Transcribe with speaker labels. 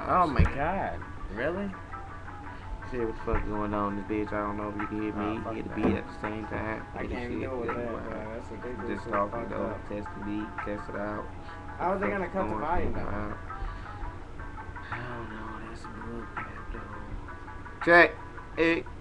Speaker 1: Oh my god. Really?
Speaker 2: See what the fuck going on in this bitch. I don't know if you can hear me,
Speaker 1: Oh, fuck
Speaker 2: hear the
Speaker 1: that.
Speaker 2: beat at the same time.
Speaker 1: I
Speaker 2: Hear the
Speaker 1: can't even
Speaker 2: shit.
Speaker 1: deal with
Speaker 2: That's
Speaker 1: that, bro.
Speaker 2: why.
Speaker 1: That's ridiculous.
Speaker 2: Just
Speaker 1: It's
Speaker 2: talking
Speaker 1: fucked
Speaker 2: though,
Speaker 1: up.
Speaker 2: test the beat, test it out.
Speaker 1: How are they gonna cut the volume down?
Speaker 2: I don't know. That's a bullcrap though. Check. Hey.